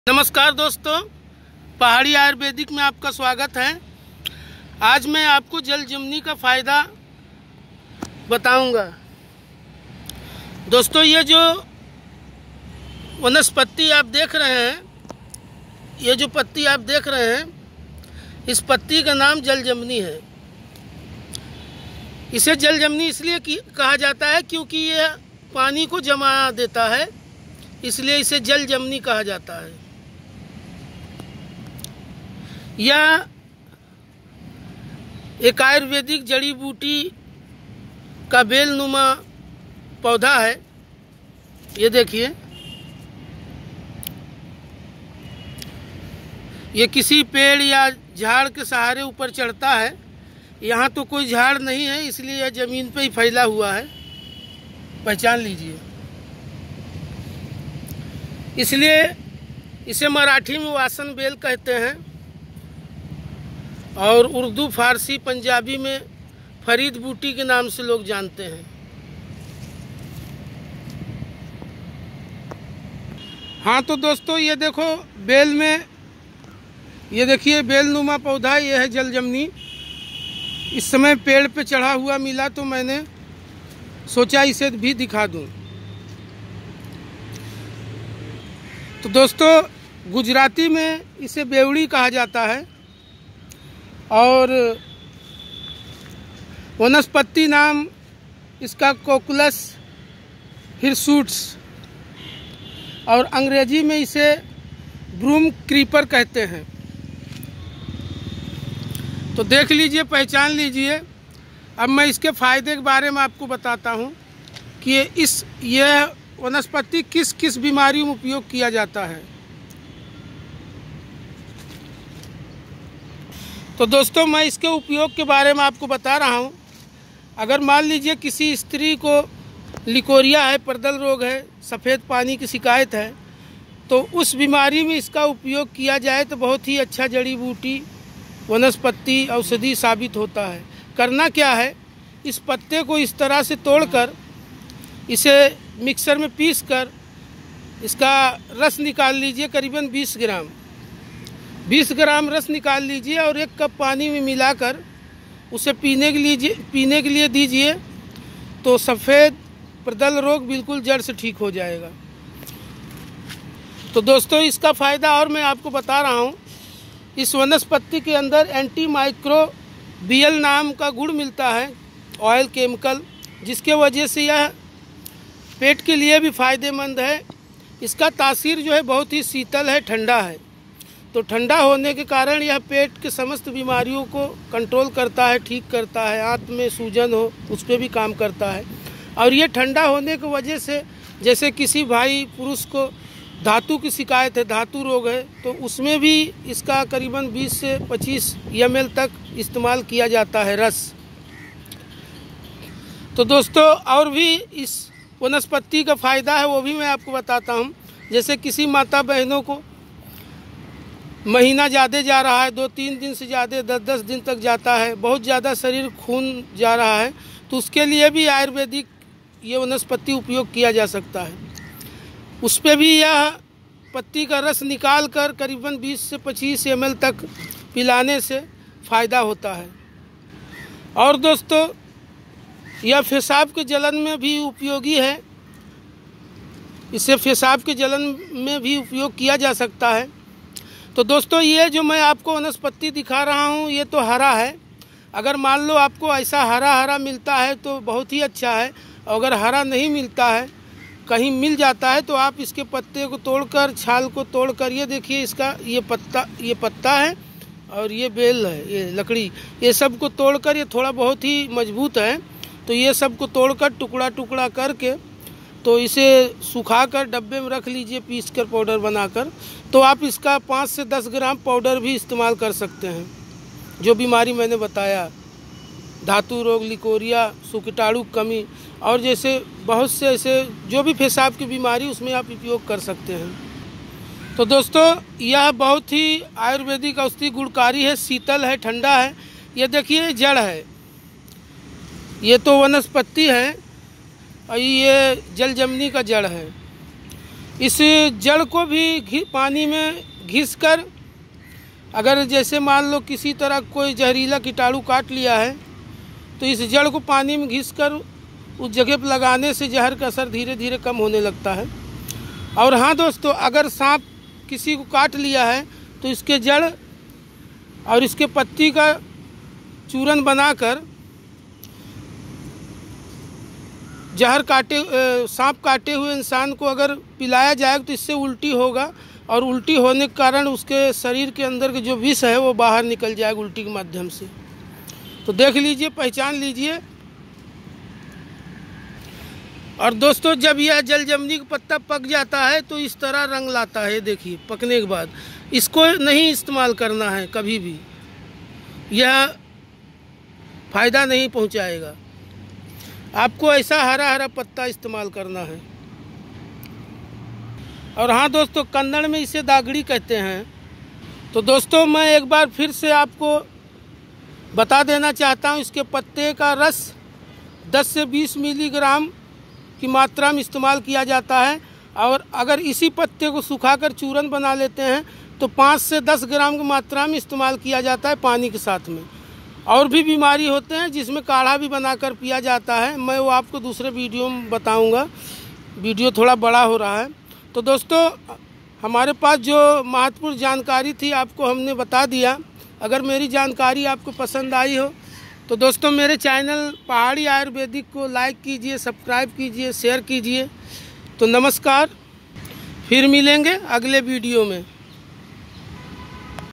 नमस्कार दोस्तों, पहाड़ी आयुर्वेदिक में आपका स्वागत है। आज मैं आपको जलजीवनी का फ़ायदा बताऊंगा। दोस्तों, ये जो वनस्पति आप देख रहे हैं, ये जो पत्ती आप देख रहे हैं, इस पत्ती का नाम जलजीवनी है। इसे जलजीवनी इसलिए कहा जाता है क्योंकि ये पानी को जमा देता है, इसलिए इसे जलजीवनी कहा जाता है। यह एक आयुर्वेदिक जड़ी बूटी का बेलनुमा पौधा है। ये देखिए, ये किसी पेड़ या झाड़ के सहारे ऊपर चढ़ता है। यहाँ तो कोई झाड़ नहीं है, इसलिए यह जमीन पे ही फैला हुआ है। पहचान लीजिए। इसलिए इसे मराठी में वासन बेल कहते हैं और उर्दू, फारसी, पंजाबी में फरीद बूटी के नाम से लोग जानते हैं। हाँ तो दोस्तों, ये देखो बेल में, ये देखिए बेलनुमा पौधा, ये है जलजीवनी। इस समय पेड़ पे चढ़ा हुआ मिला तो मैंने सोचा इसे भी दिखा दूं। तो दोस्तों, गुजराती में इसे बेवड़ी कहा जाता है और वनस्पति नाम इसका कोकुलस हिरसुट्स और अंग्रेजी में इसे ब्रूम क्रीपर कहते हैं। तो देख लीजिए, पहचान लीजिए। अब मैं इसके फ़ायदे के बारे में आपको बताता हूँ कि यह वनस्पति किस किस बीमारी में उपयोग किया जाता है। तो दोस्तों, मैं इसके उपयोग के बारे में आपको बता रहा हूँ। अगर मान लीजिए किसी स्त्री को लिकोरिया है, परदल रोग है, सफ़ेद पानी की शिकायत है, तो उस बीमारी में इसका उपयोग किया जाए तो बहुत ही अच्छा जड़ी बूटी वनस्पति औषधि साबित होता है। करना क्या है, इस पत्ते को इस तरह से तोड़कर इसे मिक्सर में पीसकर इसका रस निकाल लीजिए। करीबन 20 ग्राम रस निकाल लीजिए और 1 कप पानी में मिलाकर उसे पीने के लिए दीजिए। तो सफ़ेद प्रदल रोग बिल्कुल जड़ से ठीक हो जाएगा। तो दोस्तों, इसका फ़ायदा और मैं आपको बता रहा हूँ। इस वनस्पति के अंदर एंटीमाइक्रोबियल नाम का गुण मिलता है, ऑयल केमिकल, जिसके वजह से यह पेट के लिए भी फ़ायदेमंद है। इसका तासीर जो है बहुत ही शीतल है, ठंडा है। तो ठंडा होने के कारण यह पेट के समस्त बीमारियों को कंट्रोल करता है, ठीक करता है। आंत में सूजन हो उस पर भी काम करता है। और ये ठंडा होने की वजह से, जैसे किसी भाई पुरुष को धातु की शिकायत है, धातु रोग है, तो उसमें भी इसका करीबन 20 से 25 ml तक इस्तेमाल किया जाता है, रस। तो दोस्तों, और भी इस वनस्पति का फ़ायदा है, वो भी मैं आपको बताता हूँ। जैसे किसी माता बहनों को महीना ज़्यादा जा रहा है, 2-3 दिन से ज़्यादा 10-10 दिन तक जाता है, बहुत ज़्यादा शरीर खून जा रहा है, तो उसके लिए भी आयुर्वेदिक ये वनस्पति उपयोग किया जा सकता है। उस पर भी यह पत्ती का रस निकाल कर करीबन 20 से 25 ml तक पिलाने से फ़ायदा होता है। और दोस्तों, यह पेशाब के जलन में भी उपयोगी है। इसे पेशाब के जलन में भी उपयोग किया जा सकता है। तो दोस्तों, ये जो मैं आपको वनस्पति दिखा रहा हूँ, ये तो हरा है। अगर मान लो आपको ऐसा हरा हरा मिलता है तो बहुत ही अच्छा है। अगर हरा नहीं मिलता है, कहीं मिल जाता है, तो आप इसके पत्ते को तोड़कर, छाल को तोड़कर, ये देखिए इसका ये पत्ता है और ये बेल है, ये लकड़ी, ये सब को तोड़कर, ये थोड़ा बहुत ही मजबूत है, तो ये सब को तोड़कर टुकड़ा टुकड़ा करके तो इसे सुखाकर डब्बे में रख लीजिए, पीसकर पाउडर बनाकर। तो आप इसका 5 से 10 ग्राम पाउडर भी इस्तेमाल कर सकते हैं। जो बीमारी मैंने बताया, धातु रोग, लिकोरिया, सुकीटाणु कमी और जैसे बहुत से ऐसे जो भी पेशाब की बीमारी, उसमें आप उपयोग कर सकते हैं। तो दोस्तों, यह बहुत ही आयुर्वेदिक औषधि गुणकारी है, शीतल है, ठंडा है। ये देखिए जड़ है, ये तो वनस्पति है और ये जलजीवनी का जड़ है। इस जड़ को भी पानी में घिस कर, अगर जैसे मान लो किसी तरह कोई जहरीला कीटाणु काट लिया है तो इस जड़ को पानी में घिस कर उस जगह पर लगाने से जहर का असर धीरे धीरे कम होने लगता है। और हाँ दोस्तों, अगर सांप किसी को काट लिया है तो इसके जड़ और इसके पत्ती का चूरन बनाकर सांप काटे हुए इंसान को अगर पिलाया जाए तो इससे उल्टी होगा, और उल्टी होने के कारण उसके शरीर के अंदर के जो विष है वो बाहर निकल जाएगा उल्टी के माध्यम से। तो देख लीजिए, पहचान लीजिए। और दोस्तों, जब यह जलजमनी का पत्ता पक जाता है तो इस तरह रंग लाता है। देखिए, पकने के बाद इसको नहीं इस्तेमाल करना है कभी भी, यह फ़ायदा नहीं पहुंचाएगा। आपको ऐसा हरा हरा पत्ता इस्तेमाल करना है। और हाँ दोस्तों, कन्नड़ में इसे दागड़ी कहते हैं। तो दोस्तों, मैं एक बार फिर से आपको बता देना चाहता हूँ, इसके पत्ते का रस 10 से 20 मिलीग्राम की मात्रा में इस्तेमाल किया जाता है। और अगर इसी पत्ते को सुखाकर चूरन बना लेते हैं तो 5 से 10 ग्राम की मात्रा में इस्तेमाल किया जाता है पानी के साथ में। और भी बीमारी होते हैं जिसमें काढ़ा भी बनाकर पिया जाता है, मैं वो आपको दूसरे वीडियो में बताऊंगा। वीडियो थोड़ा बड़ा हो रहा है। तो दोस्तों, हमारे पास जो महत्वपूर्ण जानकारी थी आपको हमने बता दिया। अगर मेरी जानकारी आपको पसंद आई हो तो दोस्तों मेरे चैनल पहाड़ी आयुर्वेदिक को लाइक कीजिए, सब्सक्राइब कीजिए, शेयर कीजिए। तो नमस्कार, फिर मिलेंगे अगले वीडियो में।